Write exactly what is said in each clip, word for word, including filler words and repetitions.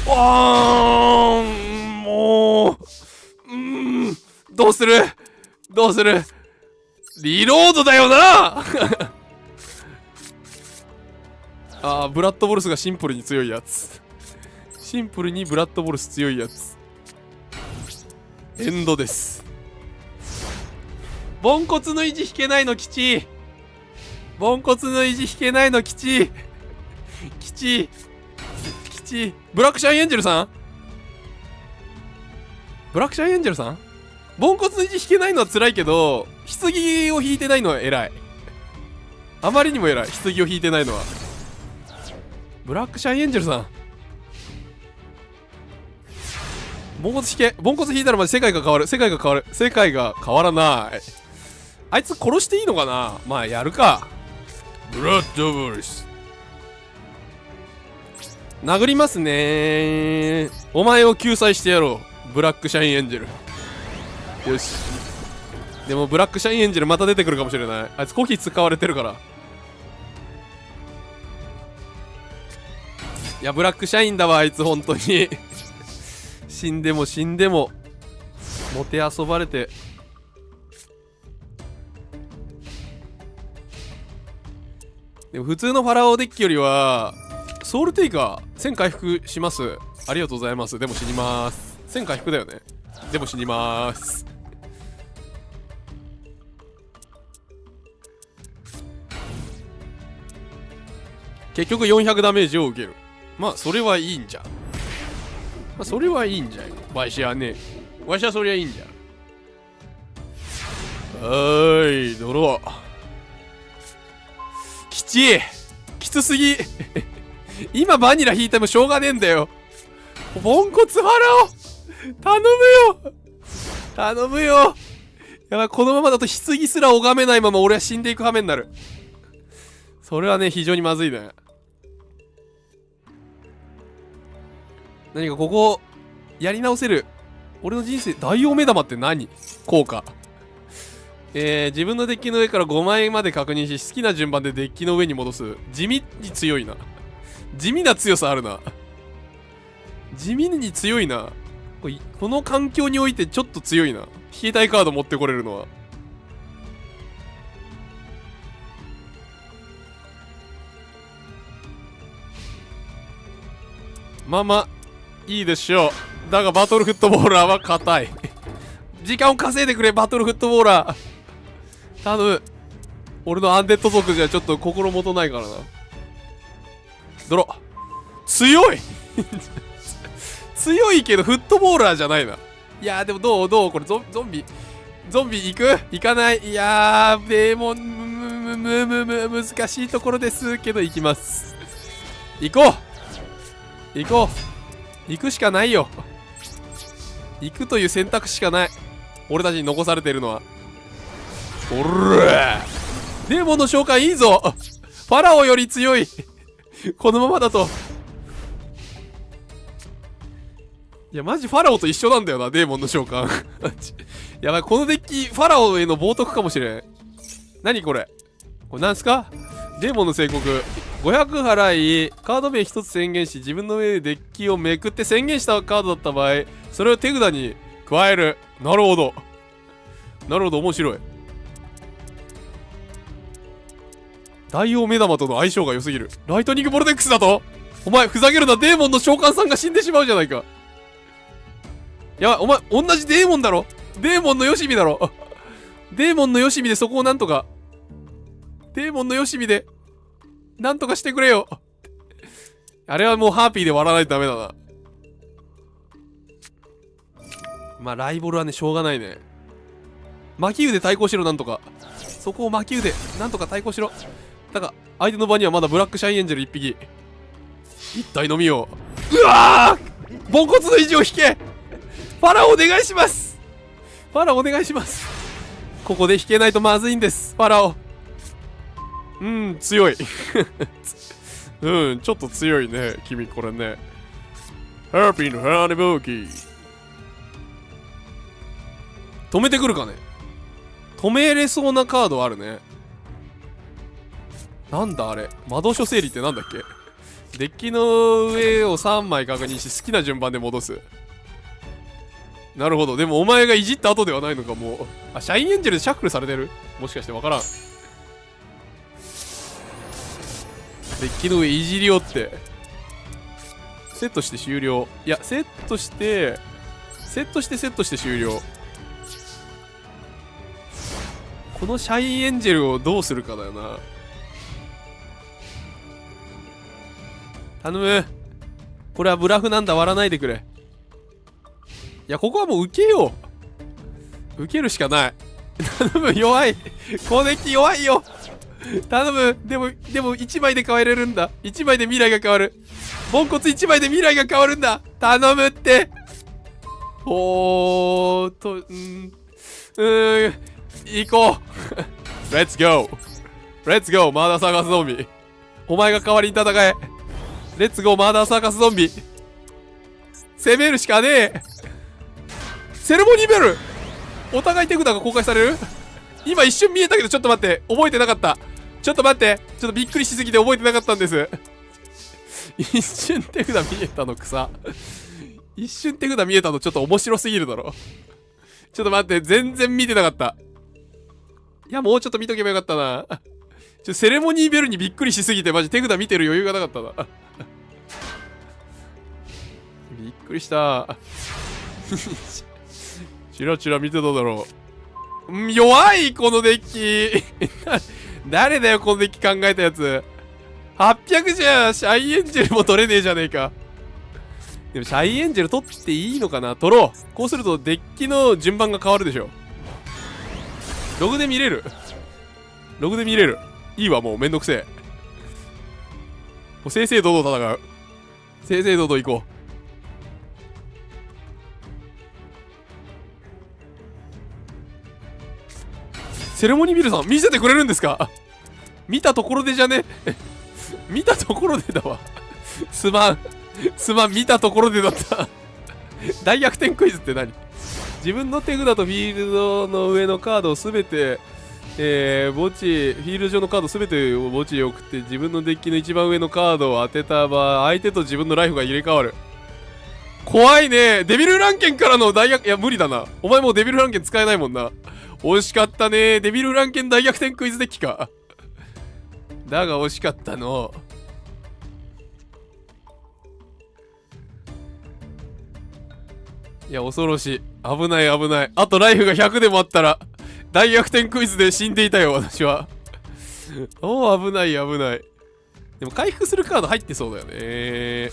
あーもう、うーん、どうするどうするリロードだよなあー、ブラッドボルスがシンプルに強いやつ。シンプルにブラッドボルス強いやつ。エンドです。ボンコツの維持引けないの吉。ボンコツの維持引けないの吉。吉。吉。ブラックシャインエンジェルさんブラックシャインエンジェルさんボンコツの維持引けないのは辛いけど、棺を引いてないのは偉い。あまりにも偉い。棺を引いてないのは。ブラックシャインエンジェルさん。ボンコツ引け。ボンコツ引いたらマジ世界が変わる。世界が変わる。世界が変わらない。あいつ殺していいのかな。まあやるか。ブラッドボルス。殴りますねー。お前を救済してやろう。ブラックシャインエンジェル。よし。でもブラックシャインエンジェルまた出てくるかもしれない。あいつコキ使われてるから。いやブラックシャインだわあいつ本当に死んでも死んでももてあそばれて。でも普通のファラオデッキよりはソウルテイカーせん回復します。ありがとうございます。でも死にます。せん回復だよね。でも死にます。結局よんひゃくダメージを受ける。まあそれはいいんじゃん。まあそれはいいんじゃん。わしはね。わしはそりゃいいんじゃん。はーい、ドロー。きちきつすぎ今バニラ引いてもしょうがねえんだよ。ポンコツファラオ頼むよ頼むよ。やばい、このままだと棺すら拝めないまま俺は死んでいく羽目になる。それはね非常にまずいね。何かここやり直せる。俺の人生大王目玉って何効果。えー、自分のデッキの上からごまいまで確認し好きな順番でデッキの上に戻す。地味に強いな。地味な強さあるな。地味に強いな。これこの環境においてちょっと強いな。引きたいカード持ってこれるのは。まあまあいいでしょう。だがバトルフットボーラーは硬い時間を稼いでくれバトルフットボーラー頼む。俺のアンデッド族じゃちょっと心もとないからな。ドロ強い強いけどフットボーラーじゃないな。いやーでもどうどうこれゾゾンビゾンビ行く行かない。いやーデーモンむむむむむ難しいところですけど行きます。行こう行こう行くしかないよ。行くという選択しかない。俺たちに残されているのは。おらデーモンの召喚いいぞ。ファラオより強いこのままだと。いやマジファラオと一緒なんだよなデーモンの召喚やばい、このデッキファラオへの冒涜かもしれん。何これこれなんすか。デーモンの宣告ごひゃく払いカード名一つ宣言し自分の上でデッキをめくって宣言したカードだった場合それを手札に加える。なるほどなるほど面白い。大王目玉との相性が良すぎる。ライトニングボルテックスだとお前ふざけるな。デーモンの召喚さんが死んでしまうじゃないか。やばいお前同じデーモンだろ。デーモンのよしみだろデーモンのよしみでそこをなんとかデーモンのよしみでなんとかしてくれよ。あれはもうハーピーで割らないとダメだな。まあライボルはねしょうがないね。魔球で対抗しろ。なんとかそこを魔球でなんとか対抗しろ。だが相手の場にはまだブラックシャインエンジェルいっぴき。一体のみよう。うわーポンコツの維持を引け。ファラオお願いします。ファラオお願いします。ここで引けないとまずいんですファラオ。うん強いうんちょっと強いね君これね。ハーピーのハーネボーキー止めてくるかね。止めれそうなカードあるね。なんだあれ魔導書整理ってなんだっけ。 デッキの上をさんまい確認して好きな順番で戻す。なるほど。でもお前がいじった後ではないのか、もう。あ、シャインエンジェルでシャッフルされてる？もしかしてわからん。デッキの上いじりよって。セットして終了。いや、セットして、セットしてセットして終了。このシャインエンジェルをどうするかだよな。頼む。これはブラフなんだ。割らないでくれ。いや、ここはもう受けよう。受けるしかない。頼む。弱い。攻撃弱いよ。頼む。でも、でもいちまいで変えれるんだ。いちまいで未来が変わる。ポンコツいちまいで未来が変わるんだ。頼むって。おーと、んー、うーん、行こう。レッツゴー。レッツゴー、マーダーサーカスゾンビ。お前が代わりに戦え。レッツゴー、マーダーサーカスゾンビ。攻めるしかねえ。セレモニーベル。お互い手札が公開される。今一瞬見えたけど、ちょっと待って。覚えてなかった。ちょっと待って。ちょっとびっくりしすぎて覚えてなかったんです。一瞬手札見えたの草。一瞬手札見えたのちょっと面白すぎるだろ。ちょっと待って。全然見てなかった。いや、もうちょっと見とけばよかったな。ちょセレモニーベルにびっくりしすぎて、マジ手札見てる余裕がなかったな。びっくりした。チラチラ見てただろう。ん、弱いこのデッキ。誰だよこのデッキ考えたやつ。はっぴゃくじゃシャイエンジェルも取れねえじゃねえか。でもシャイエンジェル取っていいのかな。取ろう。こうするとデッキの順番が変わるでしょ。ログで見れる。ログで見れる。いいわ、もうめんどくせえ。もう正々堂々戦う。正々堂々行こう。セレモニービルさん見せてくれるんですか。見たところでじゃね。見たところでだわ。すまんすまん、見たところでだった。大逆転クイズって何。自分の手札とフィールドの上のカードをすべて、えー、墓地、フィールド上のカードすべてを墓地に送って自分のデッキの一番上のカードを当てた場合、相手と自分のライフが入れ替わる。怖いね。デビルランケンからの大逆、いや無理だな。お前もうデビルランケン使えないもんな。惜しかったね。デビルランケン大逆転クイズデッキか。だが惜しかったの。いや恐ろしい。危ない危ない。あとライフがひゃくでもあったら大逆転クイズで死んでいたよ私は。おお危ない危ない。でも回復するカード入ってそうだよね。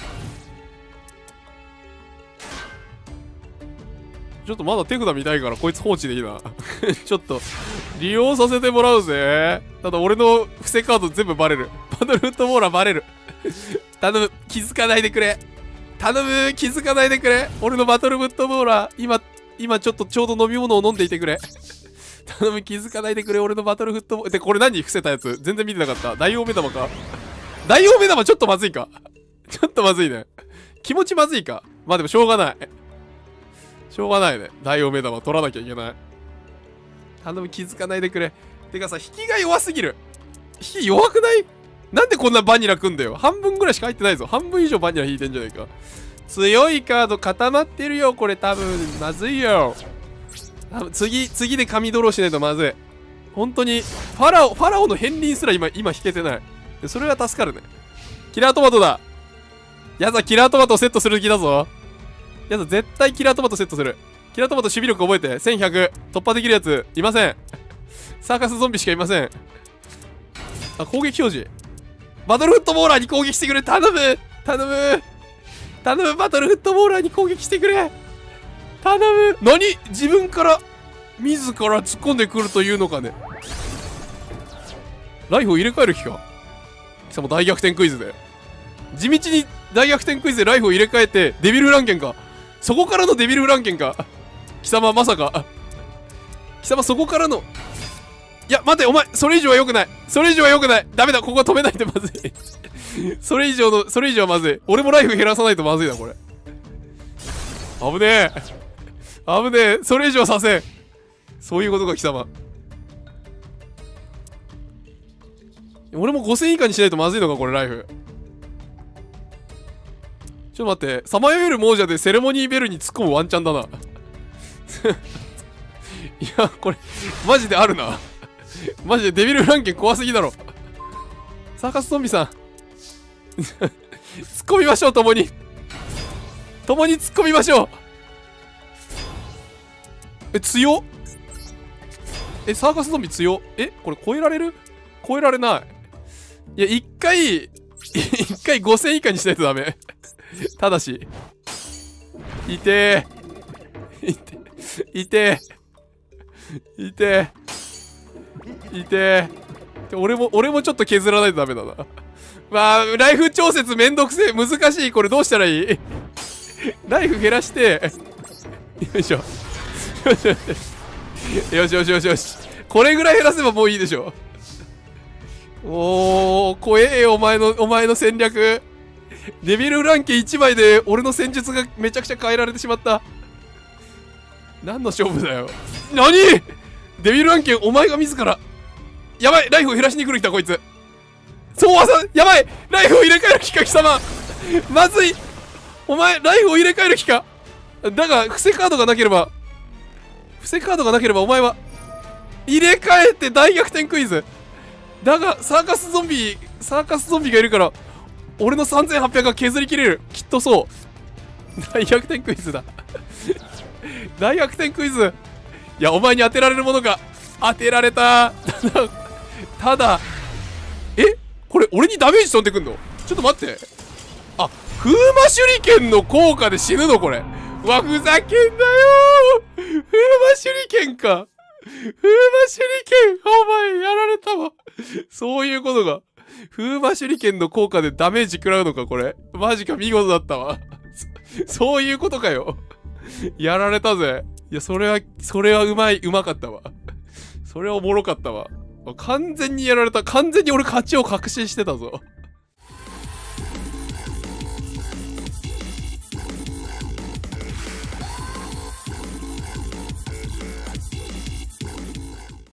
ちょっとまだ手札見たいからこいつ放置でいいな。ちょっと利用させてもらうぜ。ただ俺の伏せカード全部バレる。バトルフットボーラーバレる。頼む、気づかないでくれ。頼む、気づかないでくれ。俺のバトルフットボーラー今今ちょっとちょうど飲み物を飲んでいてくれ。頼む、気づかないでくれ。俺のバトルフットボーラー。でこれ何伏せたやつ全然見てなかった。大王目玉か。大王目玉ちょっとまずいか。ちょっとまずいね。気持ちまずいか。まあでもしょうがない。しょうがないね。大王目玉取らなきゃいけない。頼む、気づかないでくれ。てかさ、引きが弱すぎる。引き弱くない？なんでこんなバニラ組んだよ。半分ぐらいしか入ってないぞ。半分以上バニラ引いてんじゃないか。強いカード固まってるよ。これ多分、まずいよ。次、次で紙ドローしないとまずい。本当に、ファラオ、ファラオの片鱗すら今、今引けてない。それは助かるね。キラートマトだ。やだ、キラートマトをセットする気だぞ。やだ、絶対キラートマトセットする。キラートマト守備力覚えて。せんひゃく。突破できるやつ、いません。サーカスゾンビしかいません。あ、攻撃表示。バトルフットボーラーに攻撃してくれ。頼む頼む頼むバトルフットボーラーに攻撃してくれ。頼む。何自分から自ら突っ込んでくるというのかね。ライフを入れ替える気か。しかも大逆転クイズで地道に大逆転クイズでライフを入れ替えてデビルフランケンか。そこからのデビルフランケンか。貴様まさか。貴様そこからの。いや待てお前、それ以上は良くない。それ以上は良くない。ダメだ、ここは止めないとまずい。それ以上のそれ以上はまずい。俺もライフ減らさないとまずいなこれ。危ねえ危ねえ。それ以上はさせん。そういうことか貴様。俺もごせん以下にしないとまずいのかこれライフ。 ちょっと待って、さまよえる亡者でセレモニーベルに突っ込むワンチャンだな。いや、これ、マジであるな。マジでデビルフランケン怖すぎだろ。サーカスゾンビさん。突っ込みましょう、共に。共に突っ込みましょう。え、強っ。え、サーカスゾンビ強っ。え、これ超えられる？超えられない。いや、一回、一回ごせん以下にしないとダメ。ただし。いてー。いて、いてー。いてー。いてー。俺も、俺もちょっと削らないとダメだな。まあ、ライフ調節めんどくせえ。難しい。これどうしたらいい？ライフ減らして、よいしょ。よしよしよしよし。これぐらい減らせばもういいでしょ。おー、怖えよ、お前の、お前の戦略。デビルフランケンいちまいで俺の戦術がめちゃくちゃ変えられてしまった。何の勝負だよ。何？デビルフランケン、お前が自ら。やばい、ライフを減らしに来る人こいつ。そうはさ、やばい、ライフを入れ替える気か、貴様。まずい。お前、ライフを入れ替える気か。だが、伏せカードがなければ、伏せカードがなければお前は、入れ替えて大逆転クイズ。だが、サーカスゾンビ、サーカスゾンビがいるから、俺のさんぜんはっぴゃくが削りきれる。きっとそう。大逆転クイズだ。大逆転クイズ。いや、お前に当てられるものが、当てられた。ただ、ただ、え？これ、俺にダメージ飛んでくんの？ちょっと待って。あ、風魔手裏剣の効果で死ぬのこれ。うわ、ふざけんなよー。風魔手裏剣か。風魔手裏剣、お前やられたわ。そういうことが。風魔手裏剣の効果でダメージ食らうのかこれ。マジか、見事だったわ。そ, そういうことかよ。やられたぜ。いや、それは、それはうまい、うまかったわ。それはおもろかったわ。完全にやられた。完全に俺勝ちを確信してたぞ。